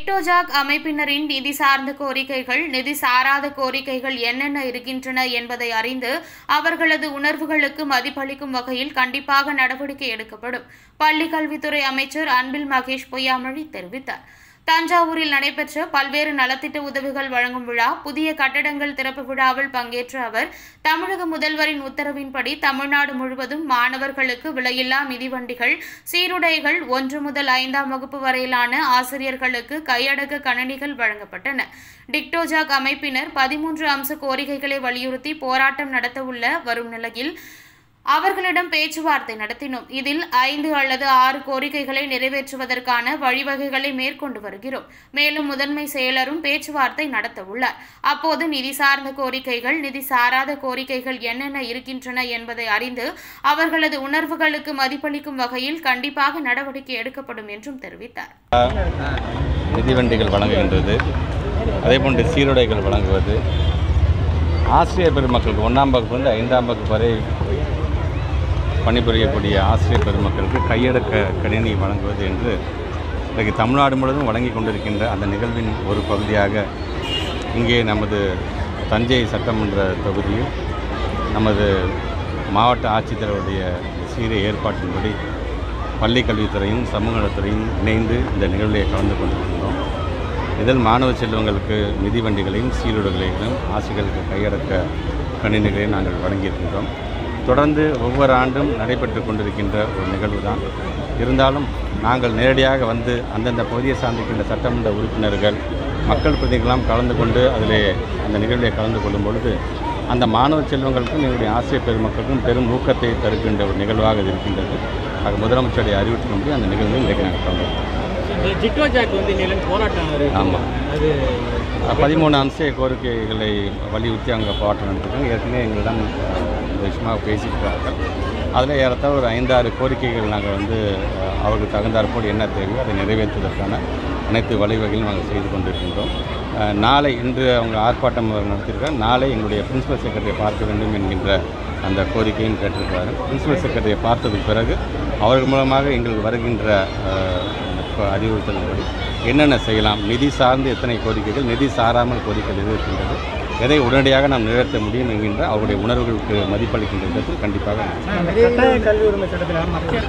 டிக்டோஜாக் அமைப்பினரின் நிதி சார்ந்த கோரிக்கைகள், நிதி சாராத கோரிக்கைகள் என்னென்ன இருக்கின்றன என்பதை அறிந்து அவர்களது உணர்வுகளுக்கு மதிப்பளிக்கும் வகையில் கண்டிப்பாக நடவடிக்கை எடுக்கப்படும். பள்ளிக்கல்வித்துறை அமைச்சர் அன்பில் மகேஷ் பொய்யாமொழி தெரிவித்தார். தஞ்சாவூரில் நடைபெற்ற பல்வேறு நலத்திட்ட உதவிகள் வழங்கும் விழா, புதிய கட்டடங்கள் திறப்பு விழாவில் பங்கேற்ற அவர், தமிழக முதல்வரின் உத்தரவின்படி தமிழ்நாடு முழுவதும் மாணவர்களுக்கு விலையில்லா மிதிவண்டிகள், சீருடைகள், 1 முதல் 5ஆம் வகுப்பு வரையிலான ஆசிரியர்களுக்கு கையடக்க கணினிகள் வழங்கப்பட்டன. டிக்டோஜாக் அமைப்பினர் 13 அம்ச கோரிக்கைகளை வலியுறுத்தி போராட்டம் நடத்தவுள்ள வரும் நிலையில் அவர்களிடம் பேச்சுவார்த்தை நடத்தினோம். இதில் 5 அல்லது 6 கோரிக்கைகளை நிறைவேற்றுவதற்கான வழிவகைகளை மேற்கொண்டு வருகிறோம். மேலும் முதன்மை செயலரும் பேச்சுவார்த்தை நடத்தவுள்ளார். அப்போது நிதி சார்ந்த கோரிக்கைகள், நிதி சாராத கோரிக்கைகள் என்னென்ன இருக்கின்றன என்பதை அறிந்து அவர்களது உணர்வுகளுக்கு மதிப்பளிக்கும் வகையில் கண்டிப்பாக நடவடிக்கை எடுக்கப்படும் என்றும் தெரிவித்தார். மிதிவண்டிகள் வழங்குகின்றது, அதேபோன்று சீருடைகள் வழங்குவது, ஆசிரியர் பெருமக்களுக்கு 1ஆம் வகுப்பிலிருந்து 5ஆம் வகுப்பு வரை பணிபுரியக்கூடிய ஆசிரியர் பெருமக்களுக்கு கையடக்க கணினி வழங்குவது என்று இன்றைக்கு தமிழ்நாடு முழுவதும் வழங்கி கொண்டிருக்கின்ற அந்த நிகழ்வின் ஒரு பகுதியாக இங்கே நமது தஞ்சை சட்டமன்ற தொகுதியில் நமது மாவட்ட ஆட்சித்தலைவருடைய சீரிய ஏற்பாட்டின்படி பள்ளிக்கல்வித்துறையும் சமூக நலத்துறையும் இணைந்து இந்த நிகழ்வில் கலந்து கொண்டிருக்கின்றோம். இதில் மாணவ செல்வங்களுக்கு மிதிவண்டிகளையும் சீருடைகளையும் ஆசிரியர்களுக்கு கையடக்க கணினிகளையும் நாங்கள் வழங்கியிருக்கின்றோம். தொடர்ந்து ஒவ்வொரு ஆண்டும் நடைபெற்று கொண்டிருக்கின்ற ஒரு நிகழ்வு தான். இருந்தாலும் நாங்கள் நேரடியாக வந்து அந்தந்த பகுதியை சார்ந்திருக்கின்ற சட்டமன்ற உறுப்பினர்கள், மக்கள் பிரதிநிதிகளெல்லாம் கலந்து கொண்டு அதில் அந்த நிகழ்வில் கலந்து கொள்ளும் பொழுது அந்த மாணவ செல்வங்களுக்கும் எங்களுடைய ஆசிரியர் பெருமக்களுக்கும் பெரும் ஊக்கத்தை தருகின்ற ஒரு நிகழ்வாக இது இருக்கின்றது. ஆக முதலமைச்சருடைய அறிவிப்பின்படி அந்த நிகழ்வில் இன்றைக்கு நாங்கள் கலந்துள்ளோம். ஆமாம், அது 13 அம்ச கோரிக்கைகளை வலியுறுத்தி அங்கே போராட்டம் நடத்திருக்காங்க. ஏற்கனவே எங்களிடம் விஷயமாக பேசியிருக்கிறார்கள். அதில் ஏறத்தாழ ஒரு 5-6 கோரிக்கைகள் நாங்கள் வந்து அவருக்கு தகுந்தாற்போடு என்ன தேவையோ அதை நிறைவேற்றுவதற்கான அனைத்து வழிவகைகளும் நாங்கள் செய்து கொண்டிருக்கின்றோம். நாளை, இன்று அவங்க ஆர்ப்பாட்டம் நடத்தியிருக்காங்க. நாளை எங்களுடைய பிரின்சிபல் செக்ரட்டரியை பார்க்க வேண்டும் என்கின்ற அந்த கோரிக்கையும் கேட்டிருக்கிறாரு. பிரின்சிபல் செக்ரட்டரியை பார்த்ததுக்கு பிறகு அவர்கள் மூலமாக எங்களுக்கு வருகின்ற அறிவுறுத்தல்படி என்னென்ன செய்யலாம், நிதி சார்ந்து எத்தனை கோரிக்கைகள், நிதி சாராமல் கோரிக்கைகள் இருக்கின்றது, எதை உடனடியாக நாம் நிறைவேற்ற முடியும் என்கின்ற அவருடைய உணர்வுகளுக்கு மதிப்பளிக்கின்ற விதத்தில் கண்டிப்பாக கல்வி உரிமை சட்டத்தில்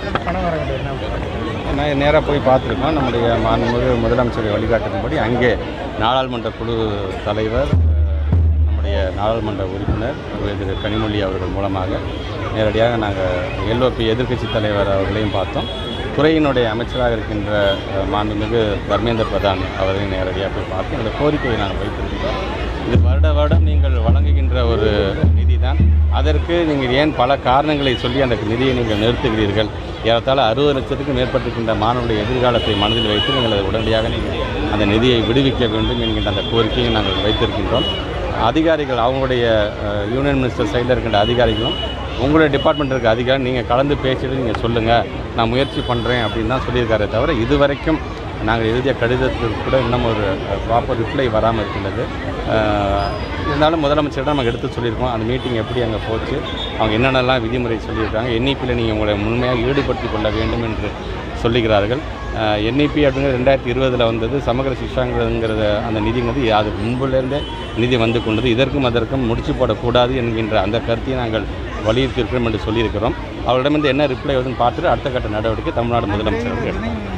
நான் நேராக போய் பார்த்துருக்கோம். நம்முடைய மாண்புமிகு முதலமைச்சரை வழிகாட்டின்படி அங்கே நாடாளுமன்ற குழு தலைவர், நம்முடைய நாடாளுமன்ற உறுப்பினர் திரு கனிமொழி அவர்கள் மூலமாக நேரடியாக நாங்கள் LOP எதிர்க்கட்சி தலைவர் அவர்களையும் பார்த்தோம். துறையினுடைய அமைச்சராக இருக்கின்ற மாண்புமிகு தர்மேந்திர பிரதான் அவரையும் நேரடியாக போய் பார்த்து இந்த கோரிக்கையை நாங்கள் வைத்திருக்கிறோம். இது வருடம் நீங்கள் வழங்குகின்ற ஒரு நிதி தான். அதற்கு நீங்கள் ஏன் பல காரணங்களை சொல்லி அந்த நிதியை நீங்கள் நிறுத்துகிறீர்கள்? ஏறத்தாழ 60 லட்சத்துக்கும் மேற்பட்டிருக்கின்ற மாணவருடைய எதிர்காலத்தை மனதில் வைத்து நீங்கள் அதை உடனடியாக நீங்கள் அந்த நிதியை விடுவிக்க வேண்டும் என்கின்ற அந்த கோரிக்கையை நாங்கள் வைத்திருக்கின்றோம். அதிகாரிகள், அவங்களுடைய யூனியன் மினிஸ்டர் சைடில் இருக்கின்ற அதிகாரிகளும் உங்களுடைய டிபார்ட்மெண்ட் இருக்க அதிகாரி நீங்கள் கலந்து பேசிட்டு நீங்கள் சொல்லுங்கள், நான் முயற்சி பண்ணுறேன் அப்படின்னு தான் சொல்லியிருக்காரே தவிர இதுவரைக்கும் நாங்கள் எழுதிய கடிதத்துக்கு கூட இன்னும் ஒரு ப்ராப்பர் ரிப்ளை வராமல் இருக்கின்றது. இருந்தாலும் முதலமைச்சரிடம் நாங்கள் எடுத்து சொல்லியிருக்கோம். அந்த மீட்டிங் எப்படி அங்கே போச்சு, அவங்க என்னென்னலாம் விதிமுறை சொல்லியிருக்காங்க, NEPயில் நீங்கள் உங்களை முழுமையாக ஈடுபடுத்தி கொள்ள வேண்டும் என்று சொல்லுகிறார்கள். NEP அப்படிங்கிறது 2020 வந்தது. சமகர சிக்ஷாங்கிறத அந்த நிதிங்கிறது அது முன்புலேருந்தே நிதி வந்து கொண்டது. இதற்கும் முடிச்சு போடக்கூடாது என்கின்ற அந்த கருத்தையும் நாங்கள் வலியுறுத்தியிருக்கிறோம் என்று சொல்லியிருக்கிறோம். அவர்களிடமிருந்து என்ன ரிப்ளை வருதுன்னு பார்த்துட்டு அடுத்த கட்ட நடவடிக்கை தமிழ்நாடு முதலமைச்சர் எடுத்தாங்க.